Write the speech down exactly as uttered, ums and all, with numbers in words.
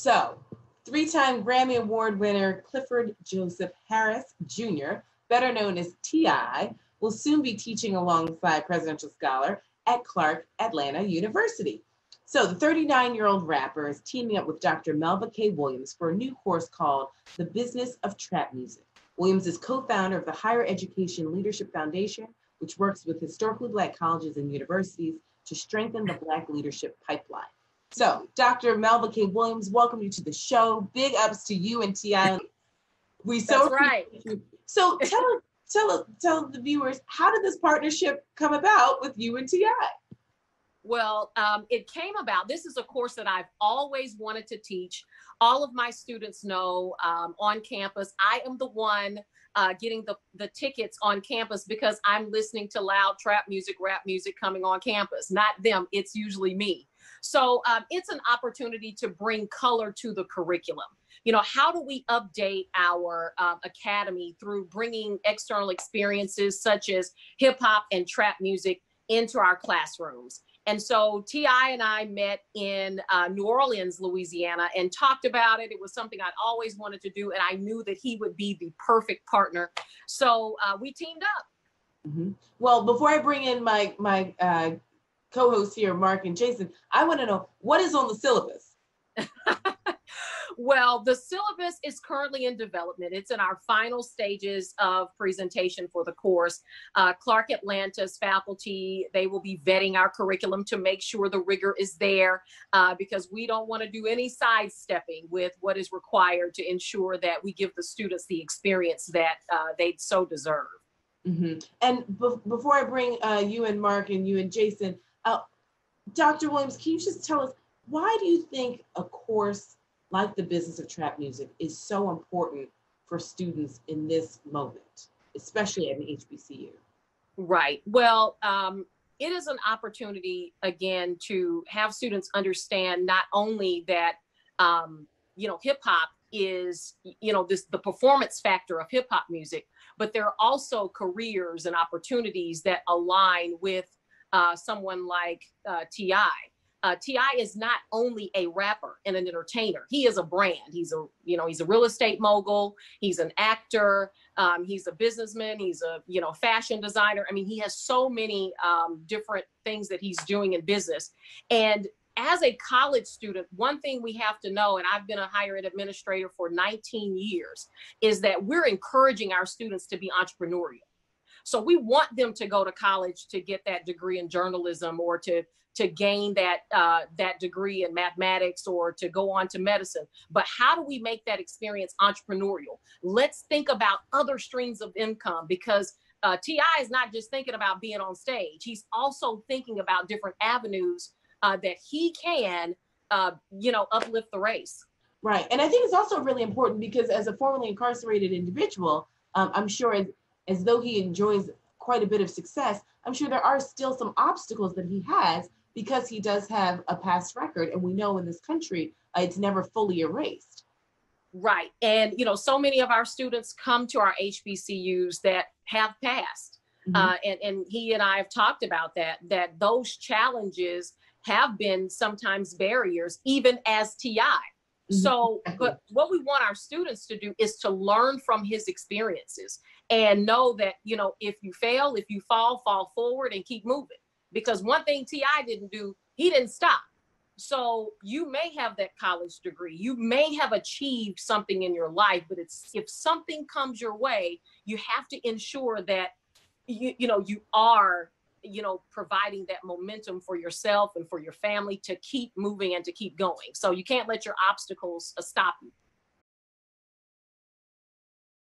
So, three-time Grammy Award winner Clifford Joseph Harris Junior, better known as T I, will soon be teaching alongside Presidential Scholar at Clark Atlanta University. So the thirty-nine-year-old rapper is teaming up with Doctor Melva K. Williams for a new course called The Business of Trap Music. Williams is co-founder of the Higher Education Leadership Foundation, which works with historically Black colleges and universities to strengthen the Black leadership pipeline. So, Doctor Melva K. Williams, welcome you to the show. Big ups to you and T I. We so That's right. You. So tell tell tell the viewers, how did this partnership come about with you and T I? Well, um, it came about, this is a course that I've always wanted to teach. All of my students know um, on campus, I am the one uh, getting the, the tickets on campus because I'm listening to loud trap music, rap music coming on campus, not them. It's usually me. So um, it's an opportunity to bring color to the curriculum. You know, how do we update our um, academy through bringing external experiences such as hip hop and trap music into our classrooms? And so T I and I met in uh, New Orleans, Louisiana, and talked about it. It was something I'd always wanted to do, and I knew that he would be the perfect partner. So uh, we teamed up. Mm-hmm. Well, before I bring in my my uh, co-hosts here, Mark and Jason, I want to know, what is on the syllabus? Well, the syllabus is currently in development. It's in our final stages of presentation for the course. Uh, Clark Atlanta's faculty, they will be vetting our curriculum to make sure the rigor is there uh, because we don't want to do any sidestepping with what is required to ensure that we give the students the experience that uh, they so deserve. Mm-hmm. And be- before I bring uh, you and Mark and you and Jason, uh, Doctor Williams, can you just tell us, why do you think a course like the business of trap music is so important for students in this moment, especially at an H B C U? Right. Well, um, it is an opportunity, again, to have students understand not only that, um, you know, hip hop is, you know, this the performance factor of hip hop music, but there are also careers and opportunities that align with uh, someone like uh, T I. Uh, T I is not only a rapper and an entertainer. He is a brand. He's a, you know, he's a real estate mogul. He's an actor. Um, he's a businessman. He's a, you know, fashion designer. I mean, he has so many um, different things that he's doing in business. And as a college student, one thing we have to know, and I've been a higher ed administrator for nineteen years, is that we're encouraging our students to be entrepreneurial. So we want them to go to college to get that degree in journalism or to to gain that uh, that degree in mathematics or to go on to medicine. But how do we make that experience entrepreneurial? Let's think about other streams of income because uh, T I is not just thinking about being on stage. He's also thinking about different avenues uh, that he can, uh, you know, uplift the race. Right. And I think it's also really important because as a formerly incarcerated individual, um, I'm sure as, as though he enjoys quite a bit of success, I'm sure there are still some obstacles that he has because he does have a past record. And we know in this country, uh, it's never fully erased. Right. And, you know, so many of our students come to our H B C Us that have passed. Mm-hmm. uh, and, and he and I have talked about that, that those challenges have been sometimes barriers, even as T I. Mm-hmm. So, but what we want our students to do is to learn from his experiences and know that, you know, if you fail, if you fall, fall forward and keep moving. Because one thing T I didn't do, he didn't stop. So you may have that college degree, you may have achieved something in your life, but it's if something comes your way, you have to ensure that you, you know, you are, you know, providing that momentum for yourself and for your family to keep moving and to keep going. So you can't let your obstacles uh, stop you.